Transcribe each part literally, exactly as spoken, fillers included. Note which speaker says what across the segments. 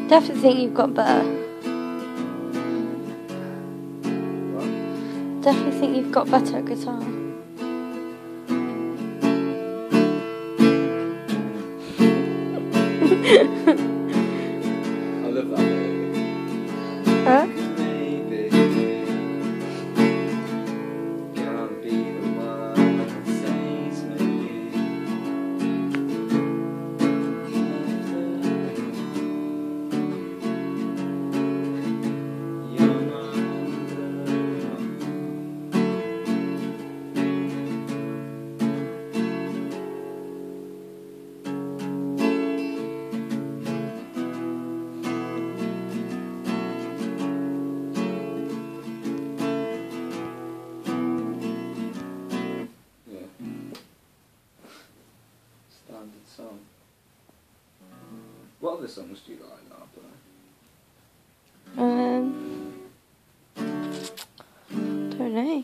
Speaker 1: Definitely think you've got better.
Speaker 2: What?
Speaker 1: Definitely think you've got better at guitar.
Speaker 2: I love that bit.
Speaker 1: Huh?
Speaker 2: Maybe can't be the one that saves me. You're not standard song. What other songs do you like that I play?
Speaker 1: Um, don't know.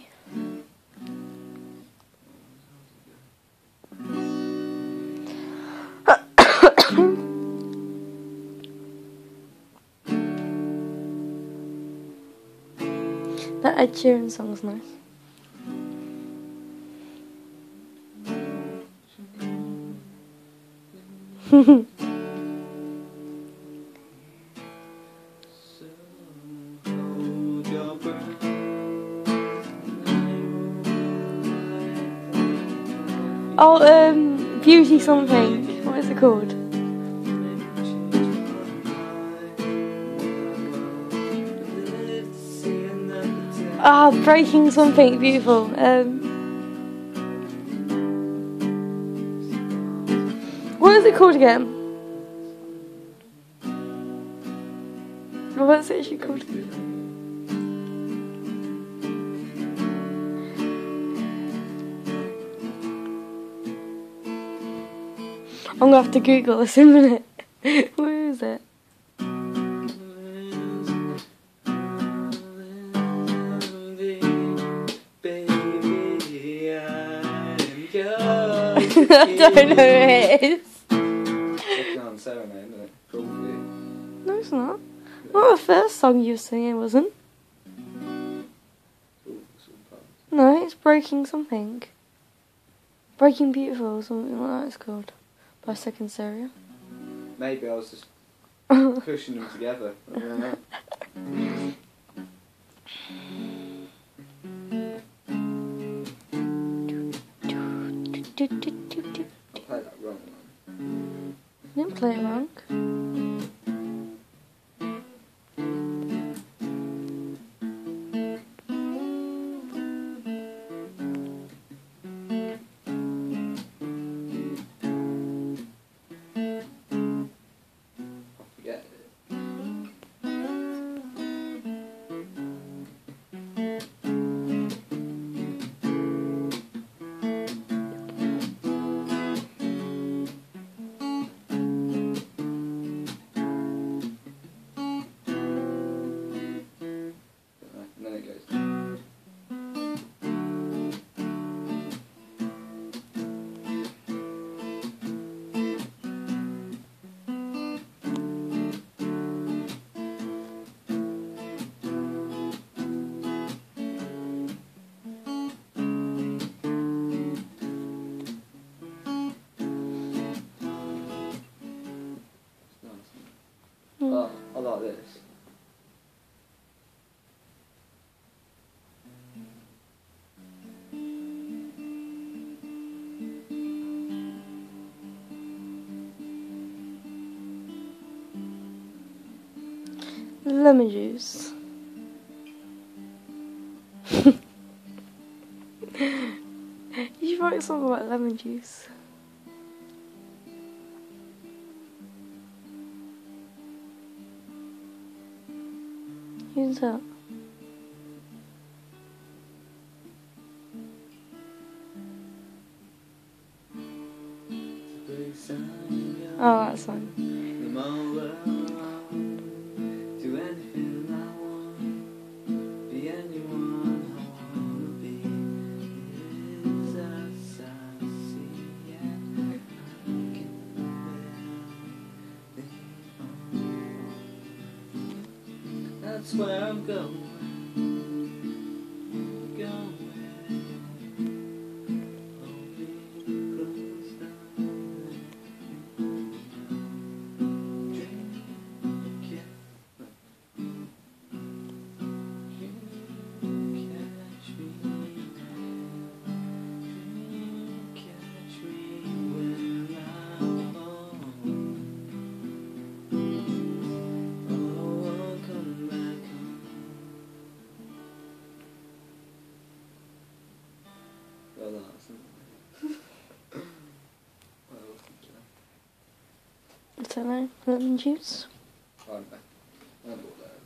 Speaker 1: That Ed Sheeran song's nice. Oh, um, Beauty something. What is it called? Ah, oh, Breaking Something Beautiful. Um, what is it called again? What's it actually called? I'm gonna have to Google this in a minute. Where is it? I don't know who it is.
Speaker 2: Second Serenade, isn't it? Probably.
Speaker 1: No, it's not. Well, the first song you were singing wasn't. No, it's Breaking Something. Breaking Beautiful or something like that it's called. By Second Seria.
Speaker 2: Maybe I was just pushing them together. I don't know. I played that wrong, man.
Speaker 1: You didn't play it wrong.
Speaker 2: Oh, I like this.
Speaker 1: Lemon juice. You should write a song about lemon juice. Who's that? Oh, that song.
Speaker 2: That's where I'm going. Going. Holding close down. Drink it. You catch me now. You catch me when I'm home. Oh, I'll come back home. Well done, Alison. What else did you know?
Speaker 1: I don't know. Lemon juice.
Speaker 2: I don't know. I don't know what that is.